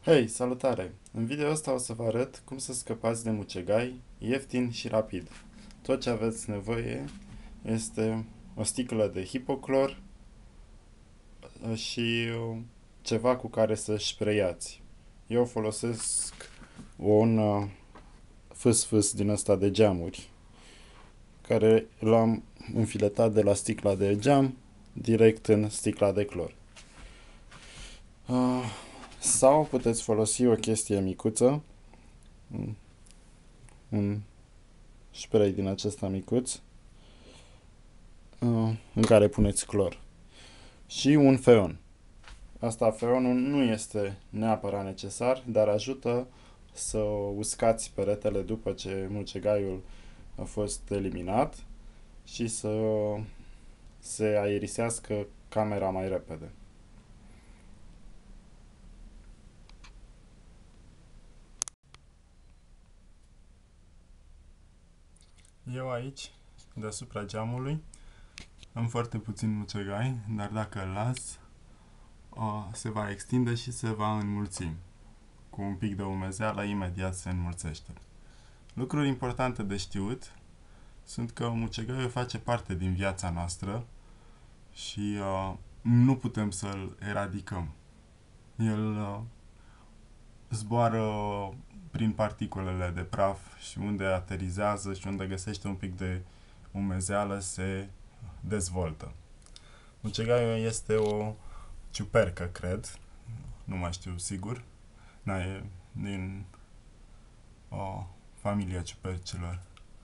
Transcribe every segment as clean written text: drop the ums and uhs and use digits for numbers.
Hei, salutare! În video ăsta o să vă arăt cum să scăpați de mucegai ieftin și rapid. Tot ce aveți nevoie este o sticlă de hipoclor și ceva cu care să spreiați. Eu folosesc un fâs din ăsta de geamuri, care l-am înfiletat de la sticla de geam direct în sticla de clor. Sau puteți folosi o chestie micuță, un spray din acesta micuț, în care puneți clor. Și un feon. Asta, feonul, nu este neapărat necesar, dar ajută să uscați peretele după ce mucegaiul a fost eliminat și să se aerisească camera mai repede. Eu aici, deasupra geamului, am foarte puțin mucegai, dar dacă îl las, se va extinde și se va înmulți. Cu un pic de umezeală, imediat se înmulțește. Lucruri importante de știut sunt că mucegaiul face parte din viața noastră și nu putem să-l eradicăm. El zboară prin particulele de praf și unde aterizează și unde găsește un pic de umezeală se dezvoltă. Mucegaiul este o ciupercă, cred, nu mai știu sigur, e din familia ciupercilor.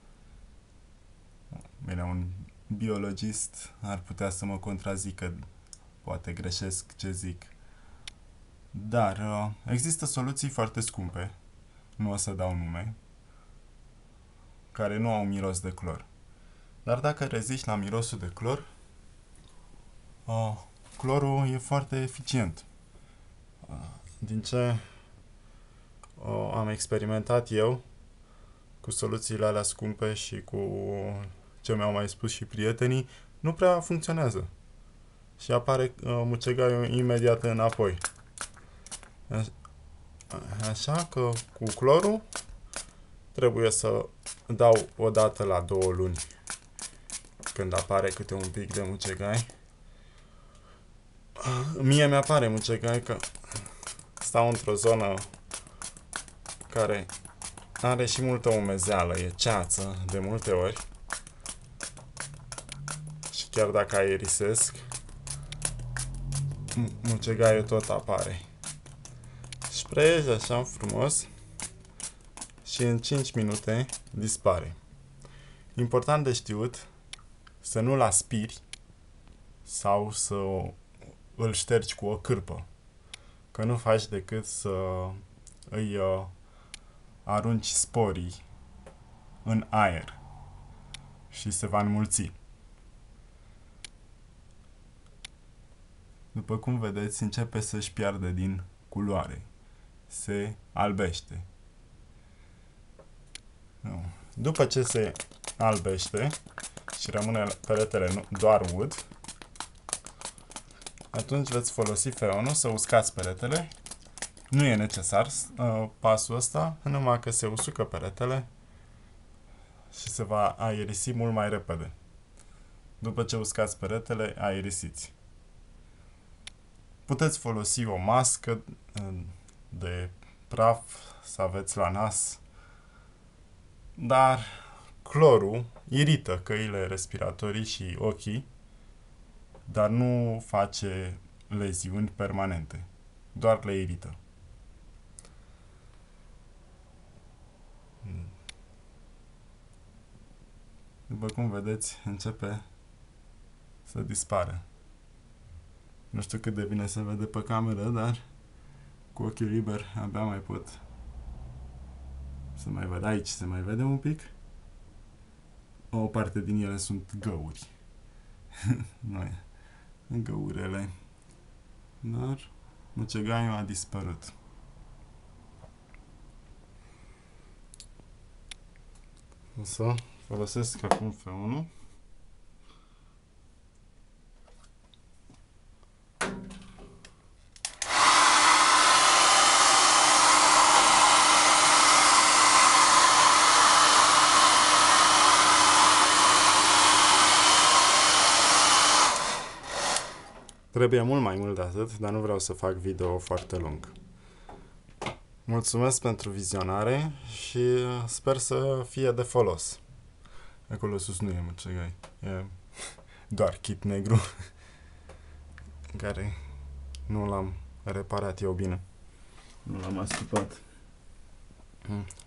Bine, un biologist ar putea să mă contrazică, poate greșesc ce zic. Dar există soluții foarte scumpe, nu o să dau nume, care nu au miros de clor. Dar dacă reziști la mirosul de clor, clorul e foarte eficient. Din ce am experimentat eu cu soluțiile alea scumpe și cu ce mi-au mai spus și prietenii, nu prea funcționează. Și apare mucegaiul imediat înapoi. Așa că cu clorul trebuie să dau o dată la 2 luni când apare câte un pic de mucegai. Mie mi-apare mucegai că stau într-o zonă care are și multă umezeală, e ceață de multe ori și chiar dacă aerisesc, mucegaiul tot apare. Sprayezi așa frumos și în 5 minute dispare. Important de știut, să nu-l aspiri sau să îl ștergi cu o cârpă, că nu faci decât să îi arunci sporii în aer și se va înmulți. După cum vedeți, începe să-și piardă din culoare. Se albește. După ce se albește și rămâne peretele doar ud, atunci veți folosi feonul să uscați peretele. Nu e necesar pasul ăsta, numai că se usucă peretele și se va aerisi mult mai repede. După ce uscați peretele, aerisiți. Puteți folosi o mască de praf să aveți la nas, dar clorul irită căile respiratorii și ochii, dar nu face leziuni permanente, doar le irită. După cum vedeți, începe să dispară. Nu știu cât de bine se vede pe cameră, dar cu ochiul liber abia mai pot să mai văd. Aici se mai vede un pic. O parte din ele sunt găuri. Nu e. Găurele. Dar mucegaiul a dispărut. O să folosesc acum feonul. Trebuie mult mai mult de atât, dar nu vreau să fac video foarte lung. Mulțumesc pentru vizionare și sper să fie de folos. Acolo sus nu e mucegai, e doar chip negru care nu l-am reparat eu bine. Nu l-am astupat.